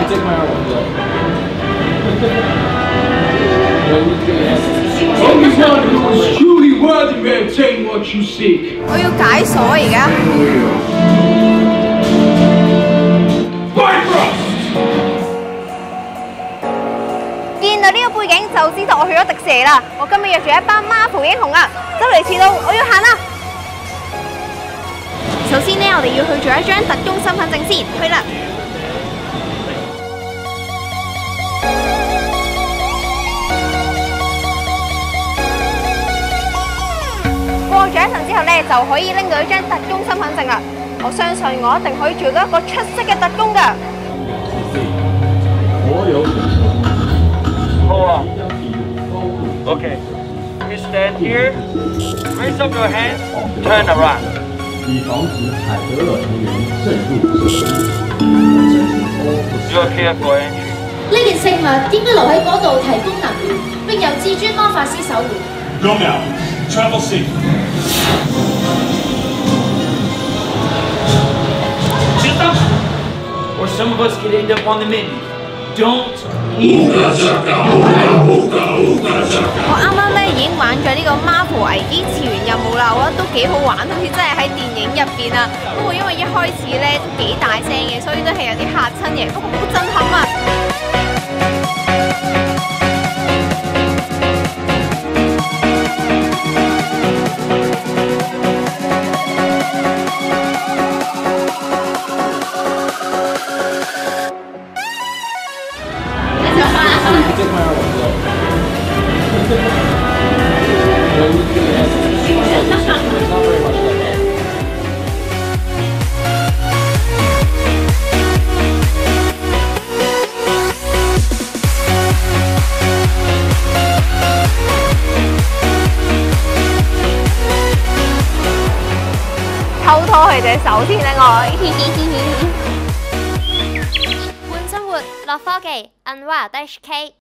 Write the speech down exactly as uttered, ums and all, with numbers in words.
take my order. Only one who is truly worthy may obtain what you seek. 我要解鎖而家。見到呢個背景就知道我去咗迪士尼啦！我今日約住一班 Marvel 英雄啊，就嚟遲到，我要行啦！首先呢，我哋要去做一張特工身份證先，去啦！過咗一陣之後呢，就可以拎到一張特工身份證啦！我相信我一定可以做到一個出色嘅特工㗎！ 所有 Hold on. Okay. You stand here. Raise up your hand. Turn around. 以防止海德尔成员渗入社区。 You are clear for entry. 呢件聖物應該留喺嗰度提供能源，並由至尊魔法師守護。 Go now. Travel safe. Or some of us could end up on the menu. Don't. 我啱啱咧已經玩咗呢個 Marvel 危機次元任務啦，我覺得都幾好玩，好似真係喺電影入邊啊。不過因為一開始咧都幾大聲嘅，所以都係有啲嚇親嘅。不過好震撼啊！偷拖佢隻手先啦，我。 換生活，樂科技 ，Unwild Dash K。